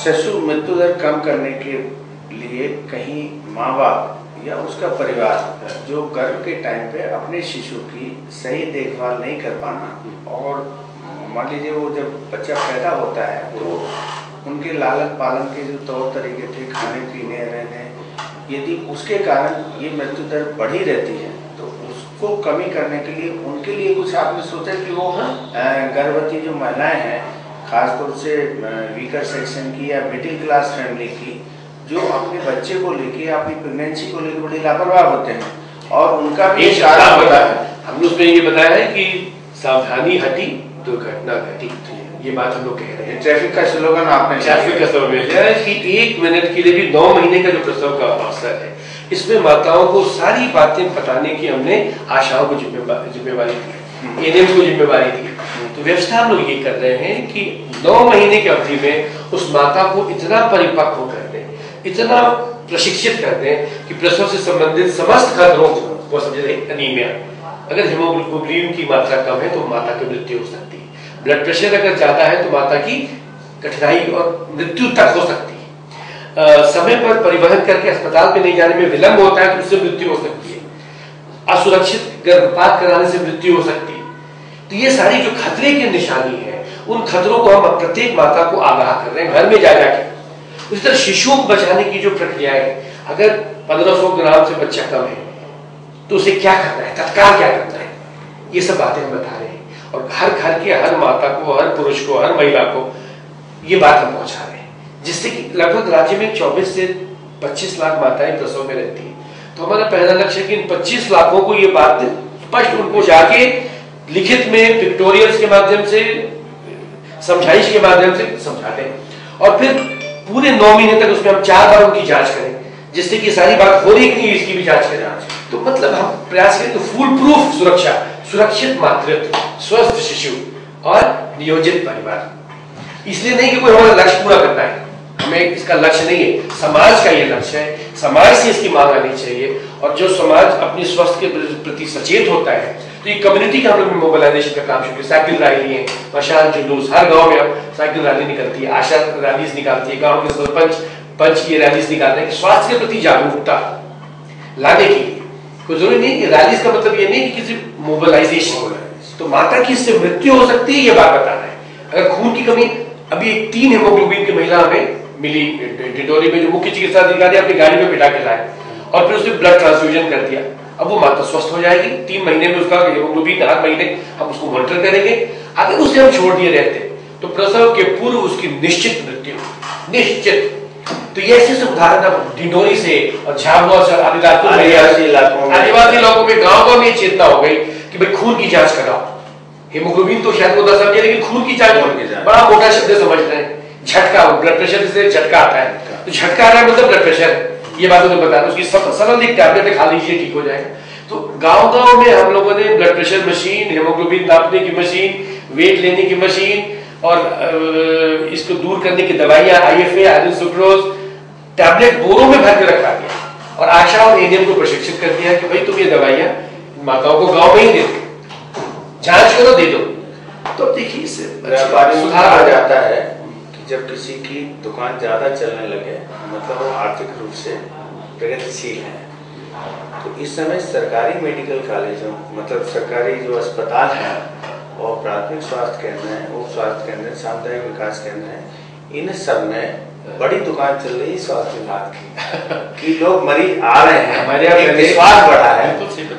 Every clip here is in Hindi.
शिशु मृत्यु दर कम करने के लिए कहीं माँ बाप या उसका परिवार जो गर्भ के टाइम पे अपने शिशु की सही देखभाल नहीं कर पाना, और मान लीजिए वो जब बच्चा पैदा होता है तो उनके लालन पालन के जो तौर तरीके थे, खाने पीने रहने, यदि उसके कारण ये मृत्यु दर बढ़ी रहती है तो उसको कमी करने के लिए उनके लिए कुछ आपने सोचा कि वो गर्भवती जो महिलाएं हैं, खासतौर से वीकर सेक्शन की या मिडिल क्लास फैमिली की, जो अपने बच्चे को लेके अपनी प्रेगनेंसी को लेकर बड़ी लापरवाह होते हैं, और उनका भी एक कारण बताया है हमने, उसमें ये बताया है कि सावधानी हटी दुर्घटना घटी। ये बात हम लोग कह रहे हैं। ट्रैफिक का स्लोगन आपने ट्रैफिक का स्लोगन है कि 1 मिनट के लिए भी 9 महीने का जो प्रसव का अवसर है, इसमें माताओं को सारी बातें बताने की हमने आशाओं को जिम्मेवारी दी, एनएम को जिम्मेवारी दी। तो व्यवस्था हम लोग ये कर रहे हैं कि 9 महीने की अवधि में उस माता को इतना परिपक्व कर दें, इतना प्रशिक्षित कर दें कि प्रसव से संबंधित समस्त खतरों को समझे। अनीमिया, अगर हीमोग्लोबिन की मात्रा कम है तो माता की मृत्यु हो सकती है। ब्लड प्रेशर अगर ज्यादा है तो माता की कठिनाई और मृत्यु तक हो सकती है। समय पर परिवहन करके अस्पताल पे नहीं जाने में विलंब होता है तो उससे मृत्यु हो सकती है। असुरक्षित गर्भपात कराने से मृत्यु हो सकती है। तो ये सारी जो खतरे की निशानी है, उन खतरों को हम प्रत्येक माता को आगाह कर रहे हैं घर में जा जाके। उसी तरह शिशुओं को बचाने की जो प्रक्रियाएं है, अगर 1500 ग्राम से बच्चा कम है तो उसे क्या करना है, तत्काल क्या करना है, ये सब बातें हम बता रहे हैं। और हर घर के हर माता को, हर पुरुष को, हर महिला को ये बात हम पहुंचा रहे हैं, जिससे कि लगभग राज्य में 24 से 25 लाख माताएं प्रसव में रहती हैं। तो हमारा पहला लक्ष्य है कि इन 25 लाखों को ये बात स्पष्ट उनको जाके लिखित में पिक्टोरियल्स के माध्यम से, समझाइश के माध्यम से समझा दें, और फिर पूरे 9 महीने तक उसमें हम 4 बार उनकी जांच करें, जिससे कि सारी बात हो रही कि नहीं इसकी भी जांच करें। तो मतलब हम प्रयास करें तो फुल प्रूफ सुरक्षा, सुरक्षित मातृत्व, स्वस्थ शिशु और नियोजित परिवार। इसलिए नहीं कि कोई हमारा लक्ष्य पूरा करना है, हमें इसका लक्ष्य नहीं है, समाज का ये लक्ष्य है। समाज से इसकी मांग आनी चाहिए, और जो समाज अपने स्वास्थ्य के प्रति सचेत होता है तो ये कम्युनिटी का हम लोग मोबिलाइजेशन का काम शुरू किया। साइकिल रैली है, मशाल जुलूस, हर गांव में अब साइकिल रैली निकलती है, आशा रैलीज निकालती है, गांव के सरपंच पंच ये रैलीज निकालते हैं कि स्वास्थ्य के प्रति जागरूकता लाने के लिए। कोई जरूरी नहीं कि रैलीज का मतलब ये नहीं कि किसी मोबिलाइजेशन, तो माता की इससे मृत्यु हो सकती है ये बात बताना है। अगर खून की कमी, अभी 3 हीमोग्लोबिन की महिला हमें मिली डिडोरी में, जो मुख्य चिकित्सा अधिकारी अपनी गाड़ी में बिठा के लाए और फिर उसे ब्लड ट्रांसफ्यूजन कर दिया। अब वो माता स्वस्थ हो जाएगी, 3 महीने में उसका हीमोग्लोबिन हर महीने हम उसको मॉनिटर करेंगे। अगर उसे हम छोड़ दिए रहते तो प्रसव के पूर्व उसकी निश्चित मृत्यु, निश्चित। तो ये ऐसे उदाहरण अब डिडोरी से और झाबुआ से आदिवासी इलाकों में गाँव में चेतना हो गई कि भाई खून की जांच कराओ। हीमोग्लोबिन तो शायद वो समझे, लेकिन खून की जांच बड़ा मोटा शब्द समझ रहे हैं। झटका, ब्लड प्रेशर से झटका आता है, तो झटका आ रहा है मतलब ब्लड प्रेशर है, ये बात उन्हें बता दो। उसकी सरल एक टैबलेट खा लीजिए, ठीक हो जाएगा। तो गांव-गांव में हम लोगों ने ब्लड प्रेशर मशीन, हीमोग्लोबिन नापने की मशीन, वेट लेने की मशीन और इसको दूर करने की दवाइयां, IFA, आयरन सुक्रोज टैबलेट बोरों में भर के रखा दिया, और आशा और एएनएम को प्रशिक्षित कर दिया कि भाई तुम ये दवाइयां माताओं को गाँव में ही दे दो, जांच करो, दे दो। तो देखिए इससे सुधार आ जाता है कि जब किसी की दुकान ज्यादा चलने लगे, मतलब वो आर्थिक रूप से प्रगतिशील है, तो इस समय सरकारी मेडिकल कॉलेजों, मतलब सरकारी जो अस्पताल है और प्राथमिक स्वास्थ्य केंद्र है, उप स्वास्थ्य केंद्र, सामुदायिक विकास केंद्र है, इन सब में बड़ी दुकान चल रही है स्वास्थ्य विभाग की कि लोग मरीज आ रहे हैं, हमारे यहाँ विश्वास बढ़ा है।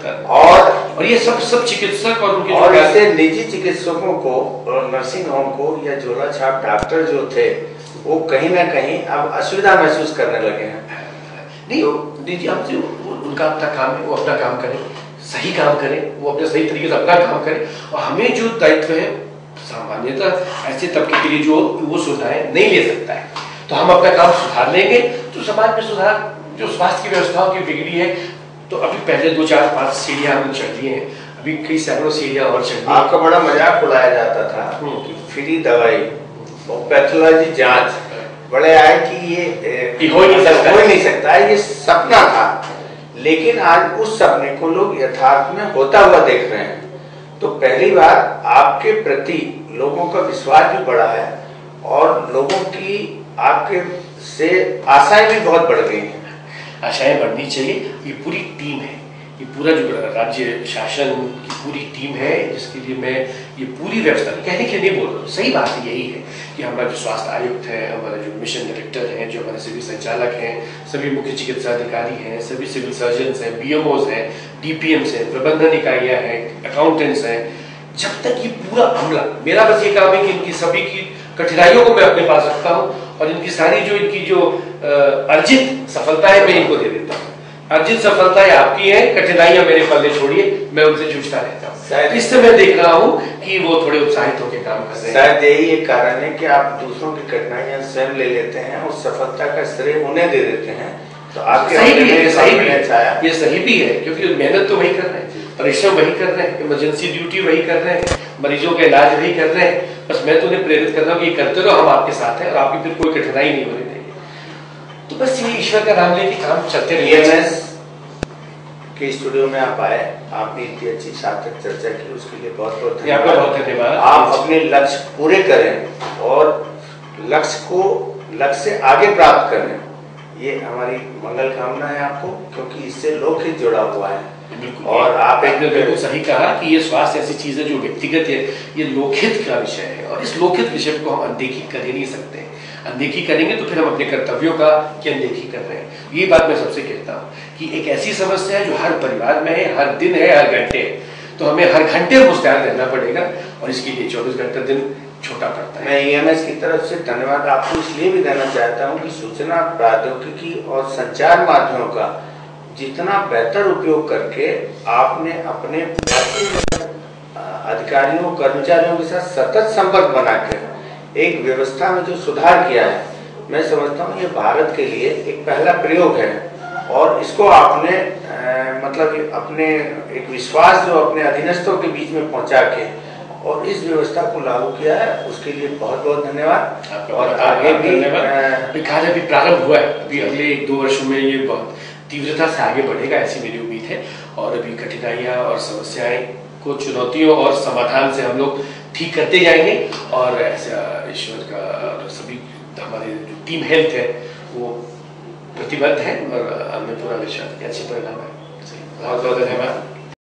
और ये सब चिकित्सक और उनके और ऐसे निजी चिकित्सकों को और नर्सिंग होम को या झोला छाप डॉक्टर जो थे वो कहीं ना कहीं अब असुविधा महसूस करने लगे हैं। नहीं, निजी हमसे उनका अपना काम है, वो अपना काम करें, सही काम करें, वो अपने सही तरीके से अपना काम करें, और हमें जो दायित्व है सामान्यतः ऐसे तबके के लिए जो वो सुविधाएं नहीं ले सकता है, तो हम अपना काम सुधार लेंगे। तो समाज में सुधार, जो स्वास्थ्य की व्यवस्थाओं की बिगड़ी है, तो अभी पहले 2, 4, 5 सीढ़ियां हम चढ़ लिए हैं, अभी कई सैकड़ों सीढ़ियां और चढ़ ली। आपका बड़ा मजाक उड़ाया जाता था कि फ्री दवाई और पैथोलॉजी जांच बड़े आए कि ये हो ही नहीं सकता, ये सपना था। लेकिन आज उस सपने को लोग यथार्थ में होता हुआ देख रहे हैं। तो पहली बार आपके प्रति लोगों का विश्वास भी बढ़ा है और लोगों की आपके से आशाएं भी बहुत बढ़ गई हैं। आशाएं बढ़नी चाहिए। ये पूरी टीम है, ये पूरा जो राज्य शासन की पूरी टीम है, जिसके लिए मैं ये पूरी व्यवस्था कहने के लिए नहीं बोल रहा हूँ, सही बात यही है कि हमारा जो स्वास्थ्य आयुक्त है, हमारा जो मिशन डायरेक्टर हैं, जो हमारे सभी संचालक हैं, सभी मुख्य चिकित्सा अधिकारी हैं, सभी सिविल सर्जन हैं, BMOs हैं, DPMs हैं, प्रबंधन इकाइयाँ हैं, अकाउंटेंट्स हैं, जब तक ये पूरा अमला, मेरा बस ये काम है कि इनकी सभी की कठिनाइयों को मैं अपने पास रखता हूँ और इनकी सारी जो इनकी जो अर्जित सफलता है मैं इनको दे देता हूँ। अर्जित सफलताएं आपकी हैं, कठिनाइयां मेरे पल्ले छोड़िए, मैं उनसे जूझता रहता हूँ। इससे मैं देख रहा हूँ कि वो थोड़े उत्साहित होकर काम कर रहे हैं। शायद यही एक कारण है कि आप दूसरों की कठिनाइयां स्वयं ले लेते हैं और सफलता का श्रेय उन्हें दे देते हैं। तो आपके सही भी है, ये सही भी है, क्योंकि मेहनत तो वही कर रहे हैं, परिश्रम वही कर रहे हैं, इमरजेंसी ड्यूटी वही कर रहे हैं, मरीजों का इलाज वही कर रहे हैं। बस मैं तो उन्हें प्रेरित कर रहा हूँ कि करते रहो, हम आपके साथ हैं और आपकी फिर कोई कठिनाई नहीं होने देंगे। तो बस ये ईश्वर का नाम लेके काम चलते रहिए। के स्टूडियो में आप आए, आपने इतनी अच्छी सार्थक चर्चा की, उसके लिए बहुत बहुत धन्यवाद। आप अपने लक्ष्य पूरे करें और लक्ष्य से आगे प्राप्त करें, ये हमारी मंगल कामना है आपको, क्योंकि इससे लोकहित जुड़ा हुआ है। और आप एक बिल्कुल सही कहा कि ये स्वास्थ्य ऐसी चीज है जो व्यक्तिगत है, ये लोकहित का विषय है और इस लोकहित विषय को हम अनदेखी कर ही नहीं सकते। अनदेखी करेंगे तो फिर हम अपने कर्तव्यों का की अनदेखी कर रहे हैं। ये बात मैं सबसे कहता हूँ कि एक ऐसी समस्या है जो हर परिवार में है, हर दिन है, हर घंटे है, तो हमें हर घंटे मुस्तैद रहना पड़ेगा और इसके लिए 24 घंटा दिन छोटा पड़ता है। मैं EMS की तरफ से धन्यवाद आपको इसलिए भी देना चाहता हूँ कि सूचना प्रौद्योगिकी और संचार माध्यमों का जितना बेहतर उपयोग करके आपने अपने अधिकारियों कर्मचारियों के साथ सतत संपर्क बना के एक व्यवस्था में जो सुधार किया है, मैं समझता हूँ ये भारत के लिए एक पहला प्रयोग है और इसको आपने मतलब अपने एक विश्वास जो अपने अधीनस्थों के बीच में पहुंचा के और इस व्यवस्था को लागू किया है, उसके लिए बहुत बहुत धन्यवाद। और आगे भी कार्य अभी प्रारंभ हुआ है, अभी अगले 1-2 वर्षों में ये बहुत तीव्रता से आगे बढ़ेगा, ऐसी मेरी उम्मीद है। और अभी कठिनाइयाँ और समस्याएं को, चुनौतियों और समाधान से हम लोग ठीक करते जाएंगे और ऐसा ईश्वर का सभी हमारे जो टीम हेल्थ है वो प्रतिबद्ध है और हमें पूरा विश्वास अच्छे परिणाम है। बहुत बहुत धन्यवाद।